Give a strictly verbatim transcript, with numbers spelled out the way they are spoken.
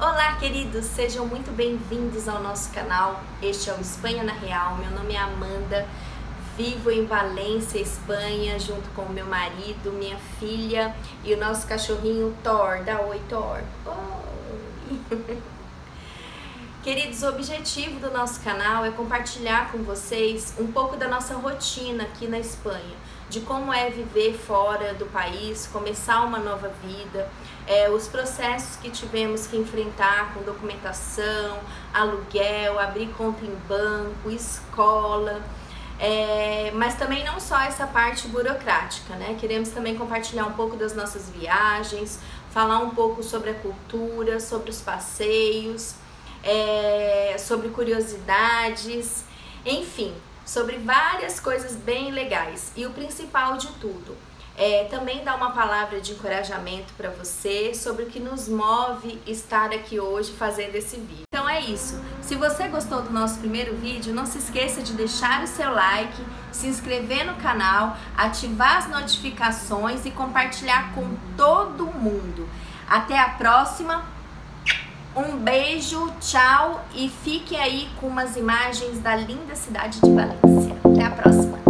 Olá, queridos, sejam muito bem-vindos ao nosso canal. Este é o Espanha na Real. Meu nome é Amanda, vivo em Valência, Espanha, junto com o meu marido, minha filha e o nosso cachorrinho Thor. Dá oi, Thor. Oi. Queridos, o objetivo do nosso canal é compartilhar com vocês um pouco da nossa rotina aqui na Espanha, de como é viver fora do país, começar uma nova vida, é, os processos que tivemos que enfrentar com documentação, aluguel, abrir conta em banco, escola, é, mas também não só essa parte burocrática, né? Queremos também compartilhar um pouco das nossas viagens, falar um pouco sobre a cultura, sobre os passeios, é, sobre curiosidades, enfim, sobre várias coisas bem legais. E o principal de tudo é também dar uma palavra de encorajamento para você sobre o que nos move estar aqui hoje fazendo esse vídeo. Então é isso. Se você gostou do nosso primeiro vídeo, não se esqueça de deixar o seu like, se inscrever no canal, ativar as notificações e compartilhar com todo mundo. Até a próxima. Um beijo, tchau e fiquem aí com umas imagens da linda cidade de Valência. Até a próxima!